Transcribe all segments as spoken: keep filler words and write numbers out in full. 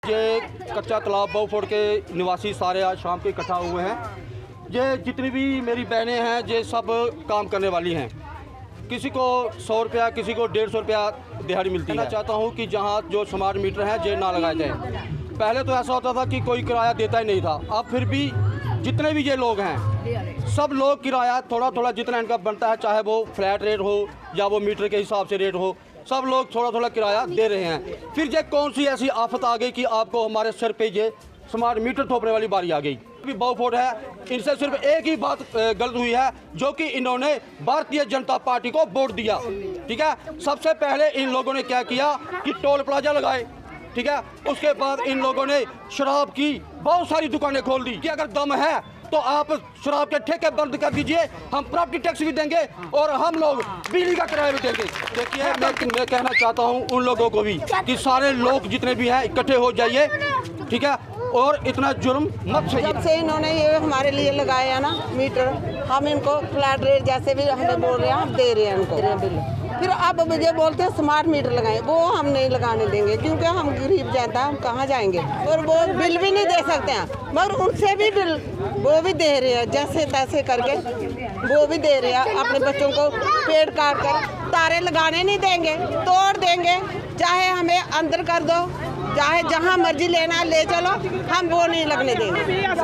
ये कच्चा तालाब बहुफोड़ के निवासी सारे आज शाम के इकट्ठा हुए हैं। ये जितनी भी मेरी बहनें हैं ये सब काम करने वाली हैं। किसी को सौ रुपया किसी को डेढ़ सौ रुपया दिहाड़ी मिलती है। मैं चाहता हूँ कि जहाँ जो स्मार्ट मीटर हैं ये ना लगाए जाए। पहले तो ऐसा होता था कि कोई किराया देता ही नहीं था। अब फिर भी जितने भी ये लोग हैं सब लोग किराया थोड़ा थोड़ा जितना इनका बनता है, चाहे वो फ्लैट रेट हो या वो मीटर के हिसाब से रेट हो, सब लोग थोड़ा थोड़ा किराया दे रहे हैं। फिर ये कौन सी ऐसी आफत आ गई कि आपको हमारे सर पे ये स्मार्ट मीटर थोपने वाली बारी आ गई। अभी बहुफोड़ है, इनसे सिर्फ एक ही बात गलत हुई है जो कि इन्होंने भारतीय जनता पार्टी को वोट दिया। ठीक है, सबसे पहले इन लोगों ने क्या किया कि टोल प्लाजा लगाए। ठीक है, उसके बाद इन लोगों ने शराब की बहुत सारी दुकानें खोल दी कि अगर दम है तो आप शराब के ठेके बंद कर दीजिए, हम प्रॉपर्टी टैक्स भी देंगे और हम लोग बिजली का किराया भी देंगे। देखिए, मैं, मैं कहना चाहता हूँ उन लोगों को भी कि सारे लोग जितने भी हैं इकट्ठे हो जाइए। ठीक है, और इतना जुर्म मत सहिए। जब से इन्होंने ये हमारे लिए लगाया ना मीटर, हम इनको फ्लैट रेट जैसे भी हमें बोल रहे हैं हम दे रहे हैं उनको बिल। फिर अब मुझे बोलते हैं स्मार्ट मीटर लगाएं, वो हम नहीं लगाने देंगे क्योंकि हम गरीब जनता हम कहाँ जाएंगे और वो बिल भी नहीं दे सकते हैं। मगर उनसे भी बिल वो भी दे रहे हैं, जैसे तैसे करके वो भी दे रहे हैं। अपने बच्चों को पेड़ काट कर तारे लगाने नहीं देंगे, तोड़ देंगे। चाहे हमें अंदर कर दो, चाहे जहाँ मर्जी लेना ले चलो, हम वो नहीं लगने देंगे।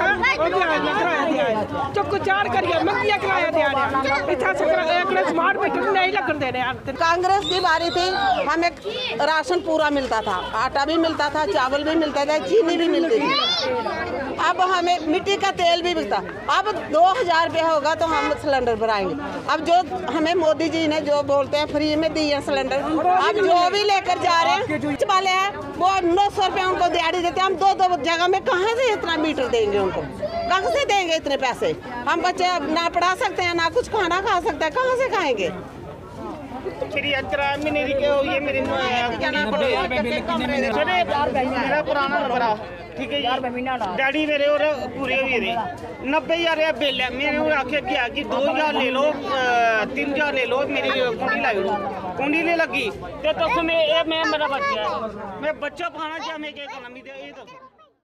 कांग्रेस की बारी थी, हमें राशन पूरा मिलता था, आटा भी मिलता था, चावल भी मिलता था, चीनी भी मिलती थी। अब हमें मिट्टी का तेल भी मिलता। अब दो हजार रुपया होगा तो हम सिलेंडर भराएंगे। अब जो हमें मोदी जी ने जो बोलते हैं फ्री में दिए सिलेंडर, अब जो भी लेकर जा रहे हैं वाले हैं वो नौ सौ रुपया उनको दिहाड़ी देते हैं। हम दो दो जगह में कहाँ से इतना मीटर देंगे उनको, कहाँ से देंगे इतने पैसे? हम बच्चे ना पढ़ा सकते हैं ना कुछ खाना खा सकते हैं, कहाँ से खाएंगे? मेरा पुराना नंबर आ, ठीक है जी, डैडी मेरे और पूरे हुए थे नब्बे हजार बिल है। मैंने और आखे गया कि दो हजार ले लो, तीन हजार ले लो, मेरी कुंडी लाई लो, कुंडी नहीं लगी तो मैं मैं मेरा बच्चा मैं बच्चा पाना चाहे मैं क्या करना।